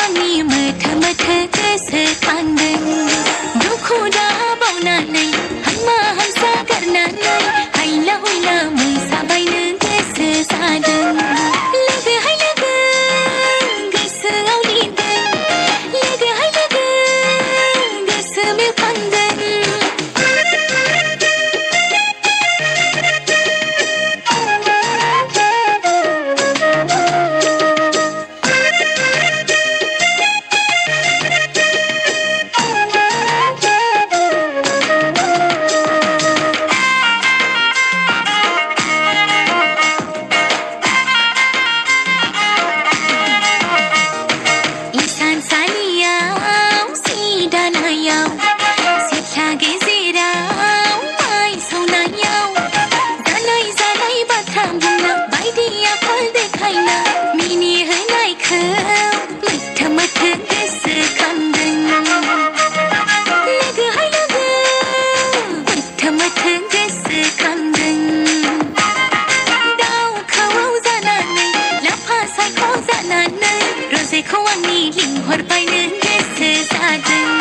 आंनि मोथो मोथो गोसोखांदों दुखु दाहा बावनानै हांमा हांसा गारनानै हायला हुइला मोसाबायनो गोसो जादों लोगोहाय लोगो गोसोआव लिरदों लोगोहाय लोगो गोसो बेरखांदों रजेखौ आंनि लिंहरबायनो गोसो जादों